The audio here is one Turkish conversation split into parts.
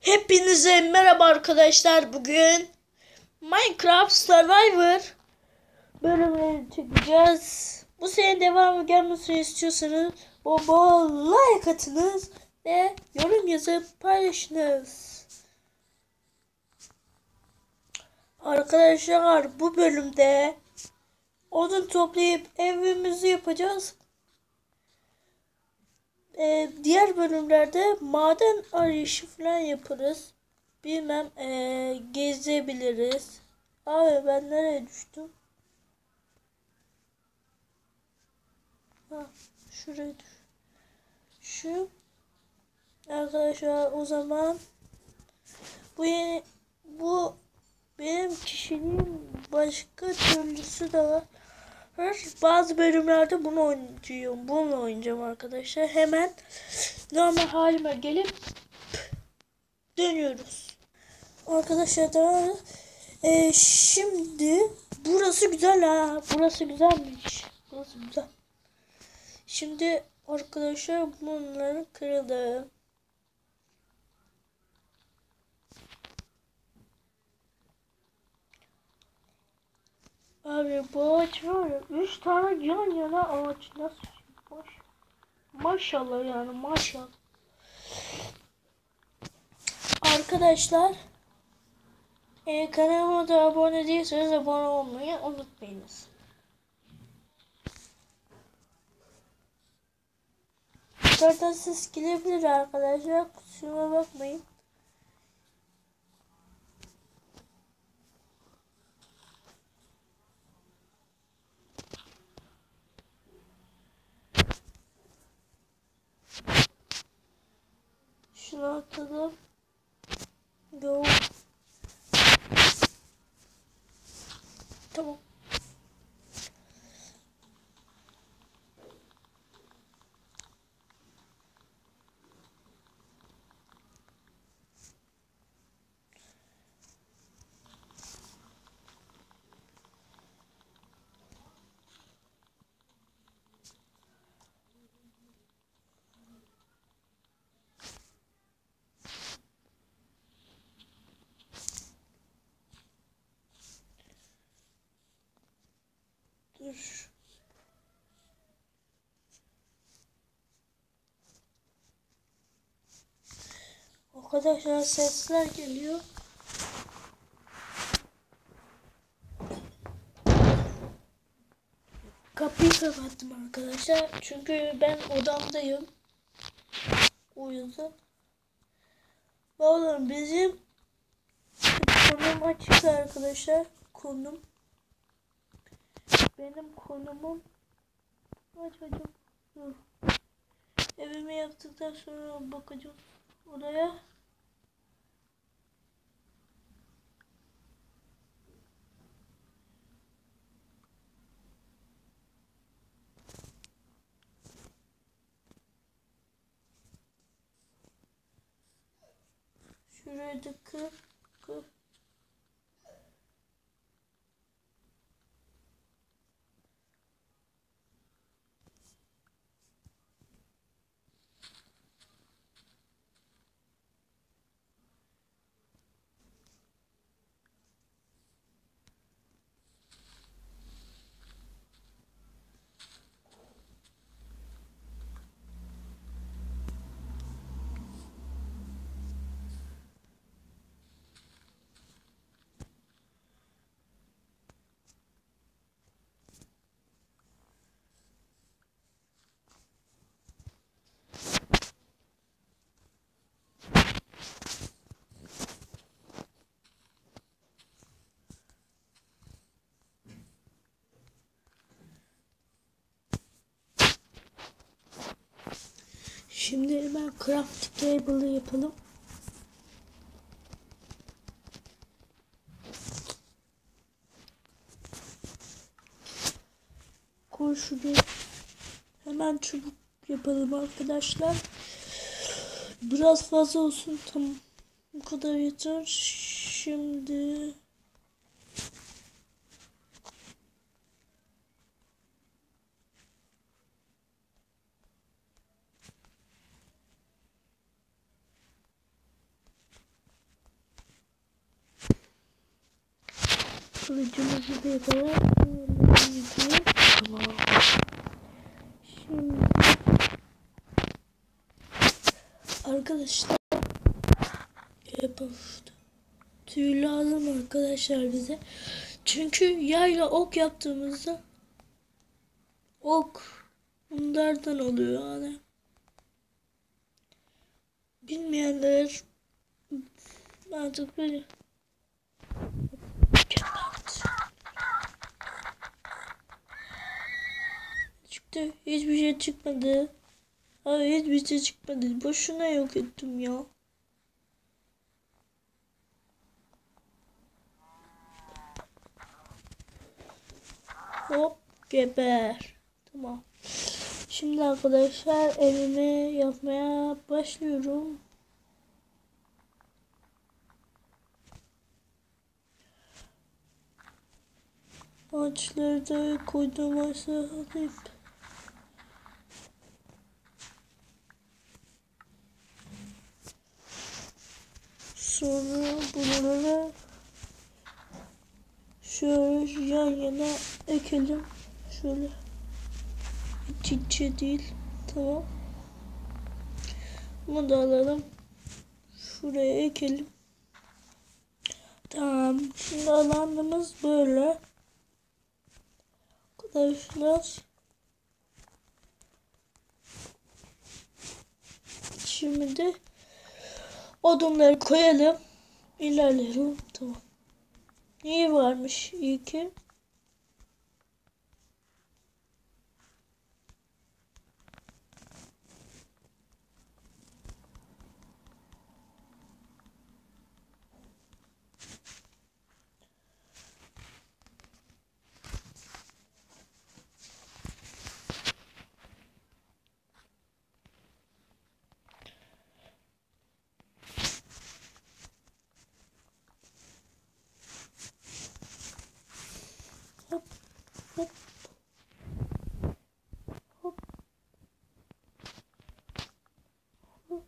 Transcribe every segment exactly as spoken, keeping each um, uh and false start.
Hepinize merhaba arkadaşlar. Bugün Minecraft Survivor bölümünü çekeceğiz. Bu serinin devamı gelmesini istiyorsanız bol bol like atınız ve yorum yazıp paylaşınız. Arkadaşlar bu bölümde odun toplayıp evimizi yapacağız. Ee, diğer bölümlerde maden arayışı falan yaparız. Bilmem ee, gezebiliriz. Abi ben nereye düştüm? Ha, şuraya düş. Şu arkadaşlar o zaman bu yeni, bu benim kişiliğim başka türlüsü de var. Bazı bölümlerde bunu oynayacağım. Bununla oynayacağım arkadaşlar. Hemen normal halime gelip dönüyoruz. Arkadaşlar da e, şimdi burası güzel ha. Burası güzelmiş. Burası güzel. Şimdi arkadaşlar bunları kıralım. Abi bu ağaç var ya. Üç tane yan yana ağaç nasıl boş. Maşallah yani maşallah. Arkadaşlar e, kanalıma da abone değilseniz abone olmayı unutmayınız. Zaten ses gelebilir arkadaşlar. Kusuruma bakmayın. Şunu atalım. Go. Tamam. Dur. O kadar şöyle sesler geliyor. Kapıyı kapattım arkadaşlar. Çünkü ben odamdayım. O yüzden. Oğlum bizim konum açık arkadaşlar. Konum. Benim konumum açacağım. Dur. Evimi yaptıktan sonra bakacağım oraya. Şuraya da kır, kır. Şimdi hemen crafting table'ı yapalım. Koy şuraya. Hemen çubuk yapalım arkadaşlar. Biraz fazla olsun, tamam. Bu kadar yeter. Şimdi Kılıcımızı da yapalım. Tamam. Şimdi arkadaşlar yapalım. Tüy lazım arkadaşlar bize. Çünkü yayla ok yaptığımızda ok bunlardan oluyor yani. Bilmeyenler artık böyle çıktı. Hiçbir şey çıkmadı. Hayır, hiçbir şey çıkmadı. Boşuna yok ettim ya. Hop geber. Tamam. Şimdi arkadaşlar evimi yapmaya başlıyorum. Ağaçları da koydum varsa alayım. Sonra bunları şöyle yan yana ekelim. Şöyle iç içe değil. Tamam. Bunu da alalım. Şuraya ekelim. Tamam. Şimdi alanımız böyle. Arkadaşlar. Şimdi de odunları koyalım. İlerleyelim. Tamam. İyi varmış. İyi ki. Hop hop hop hop.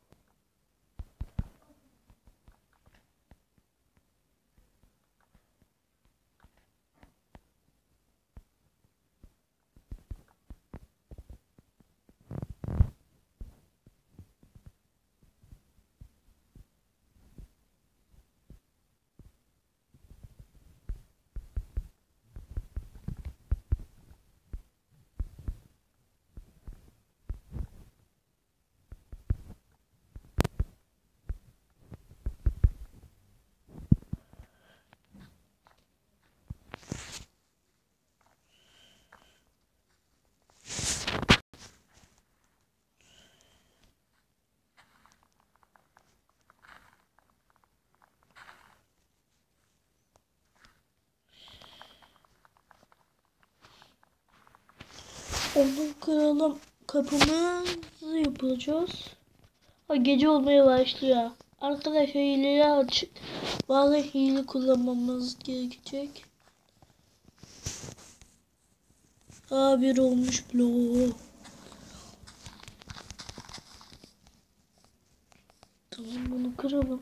Onu kıralım. Kapımızı yapacağız. Ha, gece olmaya başlıyor. Arkadaşlar hileleri açık. Bazı hile kullanmamız gerekecek. Aa, bir olmuş bile. Tamam, bunu kıralım.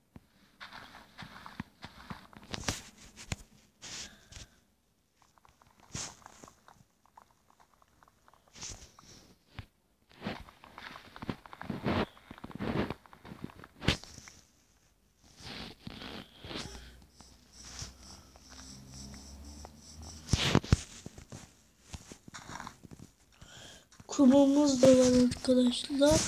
Kumumuz da var arkadaşlar.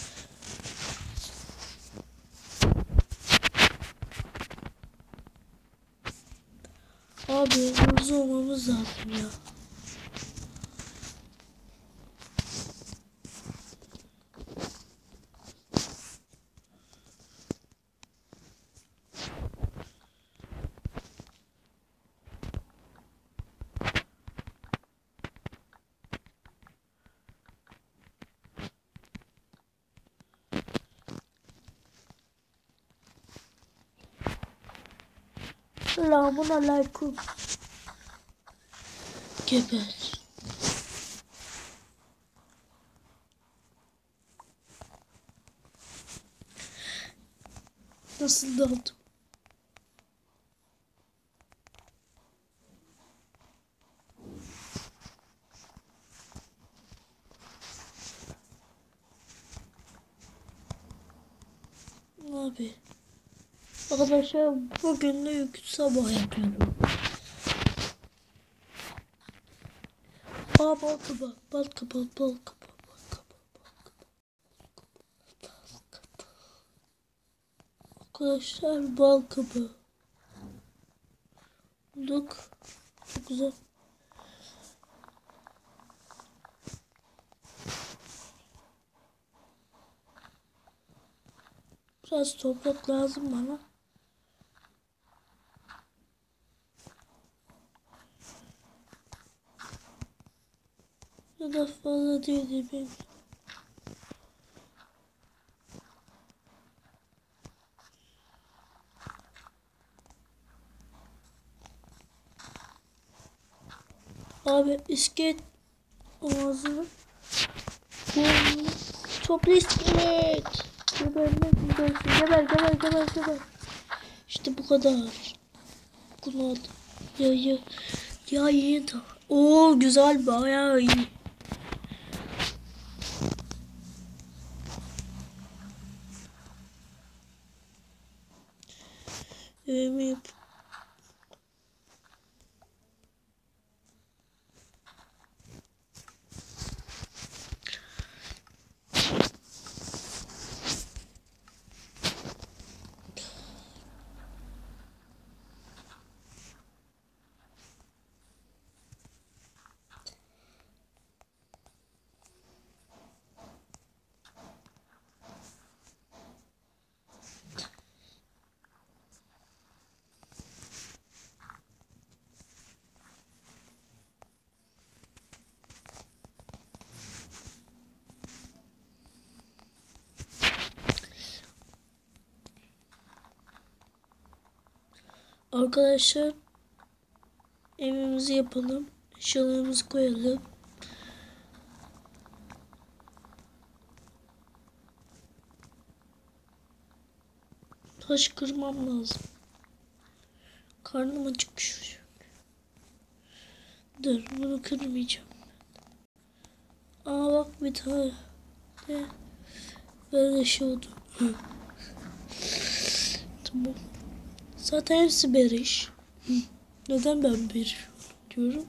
Abi hızlı olmamız lazım ya. Selamun aleyküm. Geber. Nasıl daldım? Abi. Arkadaşlar bugün de sabah yapıyorum. Aa bal kabağı, bal kabağı, bal kabağı, bal kabağı, bal kabağı. Arkadaşlar bal kabağı. Bulduk. Çok güzel. Biraz toprak lazım bana. Ya da fazla değil benim. Abi iskelet ağzını. Toplu iskelet. Geber geber geber geber geber geber. İşte bu kadar. Bunu aldım. Ya ya ya iyi de. Oo güzel bayağı iyi. Evimi yap. Arkadaşlar evimizi yapalım. Eşyalarımızı koyalım. Taş kırmam lazım. Karnım acıkmış. Dur bunu kırmayacağım. Aa bak bir tane. Ne? Böyle şey oldu. Tamam. Zaten hepsi beriş. Neden ben beriş diyorum?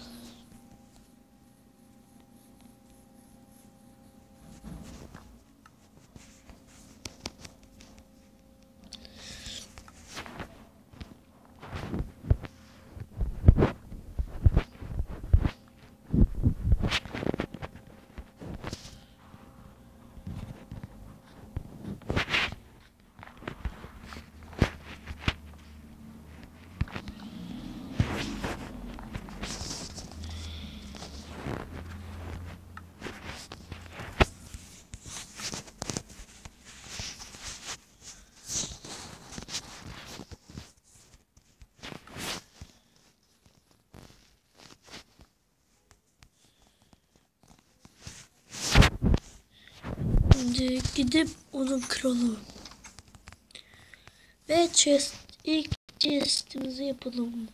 Şimdi gidip onu kıralım. Ve chest, ilk chestimizi yapalım.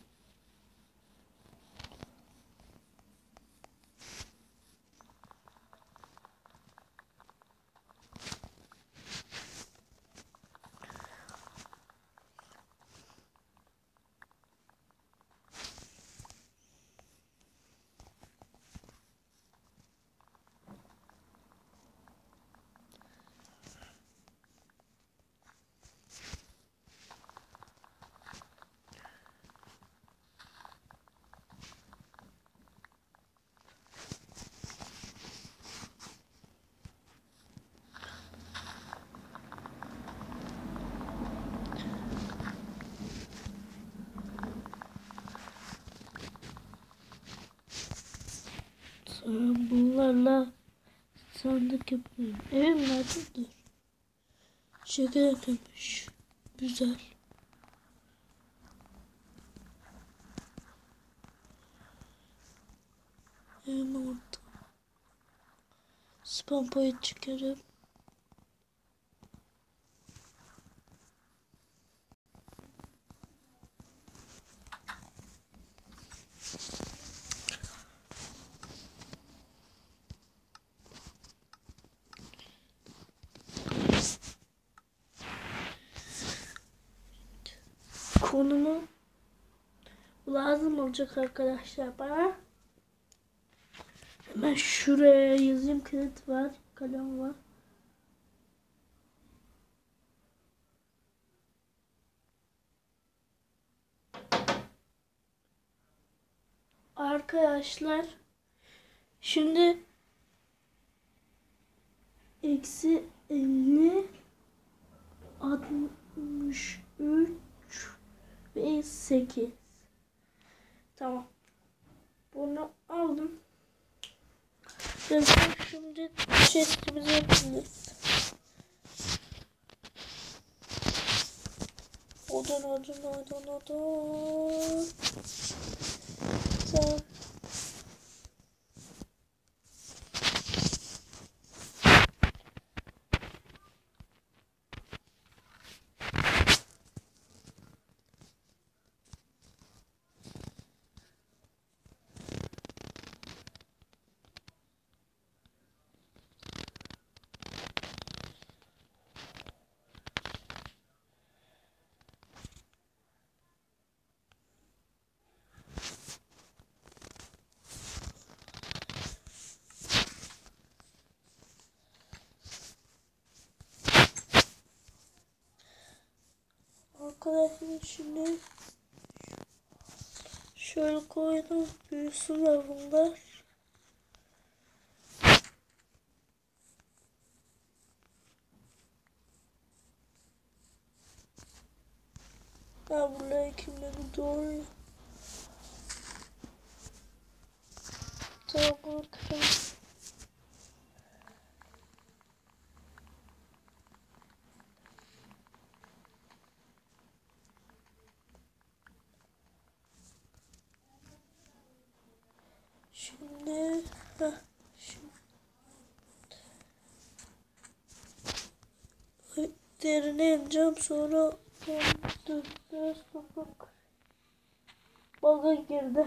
Sonra bunlarla sandık yapıyorum. Evim nerede? Dur. Şeker yapılmış. Güzel. Evim orada. Spam point çıkarım. konumu lazım olacak arkadaşlar bana. Hemen şuraya yazayım. Kağıt var, kalem var. Arkadaşlar şimdi eksi elli altmış üç ve sekiz. Tamam. Bunu aldım. Şimdi chestimizi yapıyoruz. Odun odun odun odun. Tamam. Arkadaşlar şimdi şöyle koydum, büyüsün bunlar. Ben buraya kimleri doğru. Tamam arkadaşlar. Şimdi heh, şimdi derine ineceğim, sonra dönüştüreceğiz. Bak, baga girdi.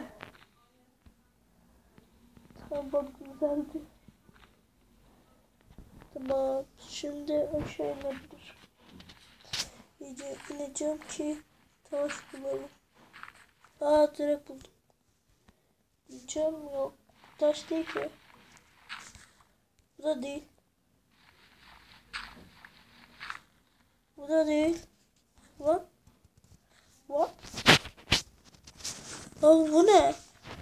Tamam, güzeldi. Tamam, şimdi aşağı inebilir. İyice ineceğim ki taş bulalım. Aa, direkt buldum. Diyeceğim, yok. Taş değil ki. Bu da değil. Bu da değil. What? What? Abi bu ne?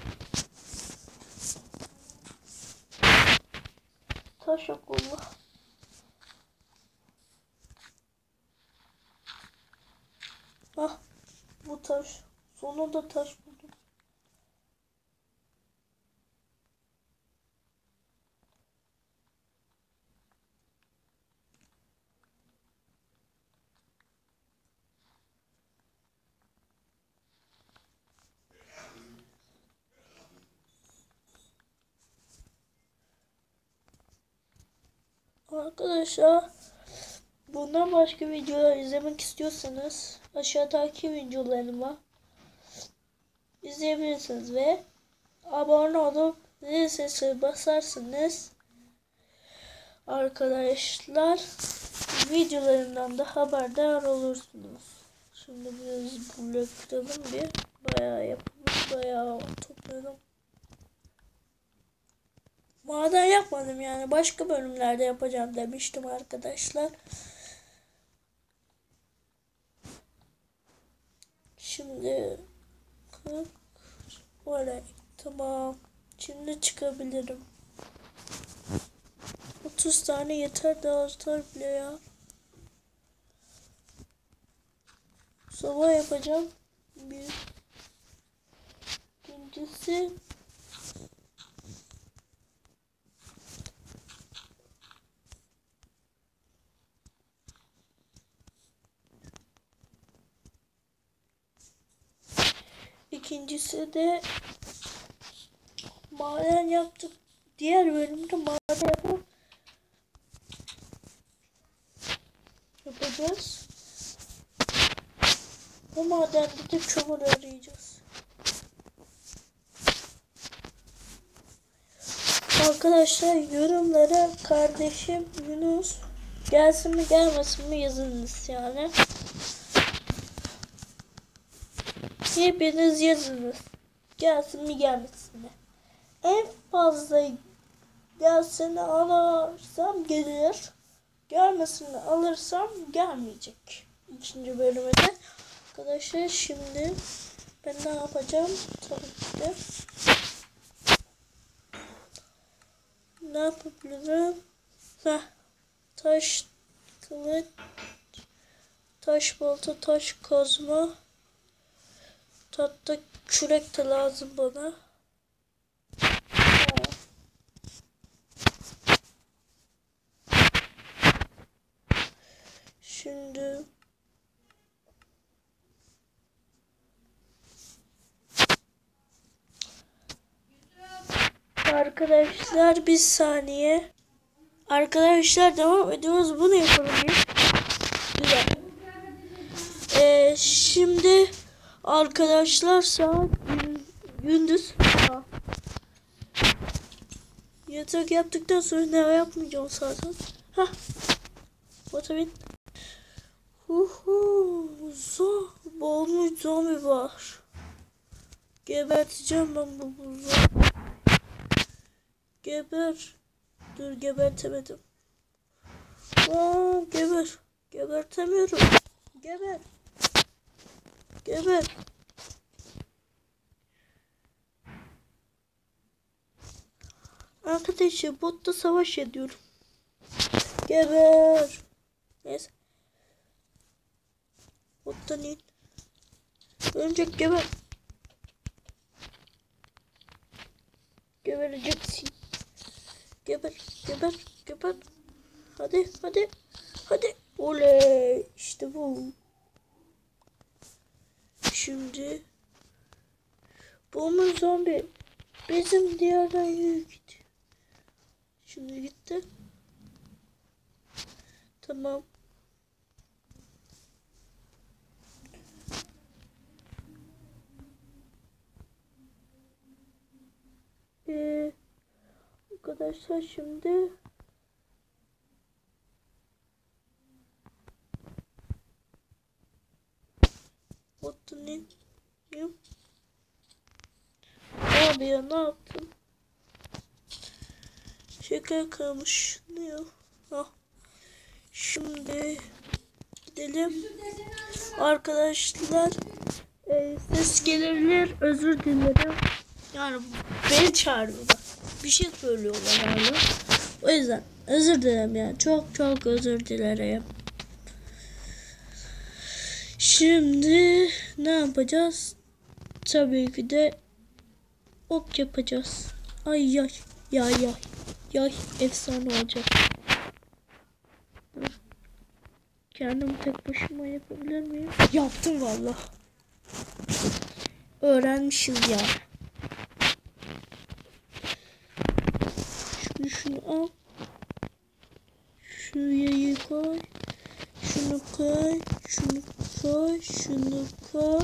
Taş yok valla. Ah, bu taş. Sonunda taş buldum. Arkadaşlar, bundan başka videolar izlemek istiyorsanız aşağıdaki videolarıma izleyebilirsiniz ve abone olup zil sesi basarsınız. Arkadaşlar, videolarımdan da haberdar olursunuz. Şimdi biraz bırakalım, bir bayağı yapalım, bayağı toplayalım. Maden yapmadım, yani başka bölümlerde yapacağım demiştim arkadaşlar. Şimdi oraya tamam. Şimdi çıkabilirim. otuz tane yeter, daha artar bile ya. Sabah yapacağım. Bir. İkincisi İkincisi de maden yaptık. Diğer bölümde maden yapıp yapacağız. Bu madende de çamur arayacağız. Arkadaşlar, yorumlara kardeşim Yunus gelsin mi gelmesin mi yazınız yani. Hepiniz yazınız. Gelsin mi gelmesin mi? En fazla gelsini alırsam gelir. Gelmesini alırsam gelmeyecek. İkinci bölüme de. Arkadaşlar şimdi ben ne yapacağım? Tabii ki de. Ne yapabilirim? Heh. Taş kılıç, taş balta, taş kazma, tahta kürek de lazım bana. Ha. Şimdi arkadaşlar bir saniye. Arkadaşlar devam ediyoruz. Bunu yapalım ya. Güzel. Ee, şimdi arkadaşlar saat gündüz. Ha. Yatak yaptıktan sonra ne yapmayacağım zaten. Hah. Otabin. Huhu. Zo. Boğulmuş zombi var. Geberteceğim ben bu buzu. Geber. Dur gebertemedim. Aa, geber. Gebertemiyorum. Geber. Geber. Arkadaşlar botta savaş ediyorum. Geber. Neyse. Bottan in. Önce geber. Gebereceksin. Geber, geber, geber. Hadi, hadi, hadi. Oley. İşte bu. Şimdi bu zombi bizim diğerden yürü gitti. Şimdi gitti. Tamam. Ee, arkadaşlar şimdi Otunun yok. Abi ya ne yaptın? Şeker kalmış. Ne ya? Ah. Şimdi gidelim. Arkadaşlar e, ses gelebilir. Özür dilerim. Yani beni çağırıyorlar. Bir şey söylüyorlar yani. O yüzden özür dilerim yani. Çok çok özür dilerim. Şimdi ne yapacağız? Tabii ki de ok yapacağız. Ay yay. Yay yay. Yay efsane olacak. Kendim tek başıma yapabilir miyim? Yaptım valla. Öğrenmişiz ya. Şunu şunu al. Şunu yayı koy. Şunu koy. Şunu koy. Şunu koy.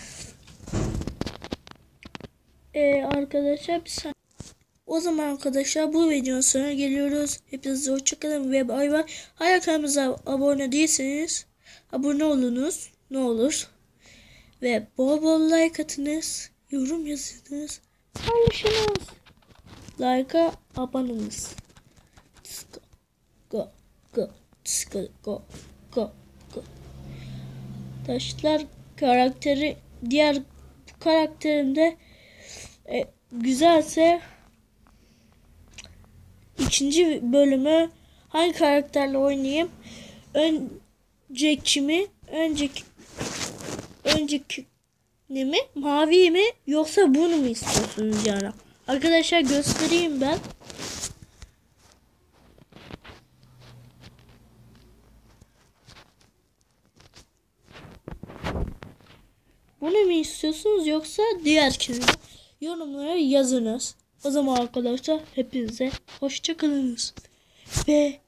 Ee, arkadaşlar bir saniye. O zaman arkadaşlar bu videonun sonuna geliyoruz. Hepinize hoşçakalın ve bay bay. Hala kanalımıza abone değilseniz abone olunuz. Ne olur. Ve bol bol like atınız. Yorum yazınız. Paylaşınız. Like'a aboneniz. Go go go go go go. Taşlar karakteri diğer karakterimde e, güzelse ikinci bölümü hangi karakterle oynayayım? Önceki mi? Önceki önceki ne mi? Mavi mi? Yoksa bunu mu istiyorsunuz yani? Arkadaşlar göstereyim ben. Bunu mu istiyorsunuz yoksa diğer kimi? Yorumlara yazınız. O zaman arkadaşlar hepinize hoşça kalınız. Ve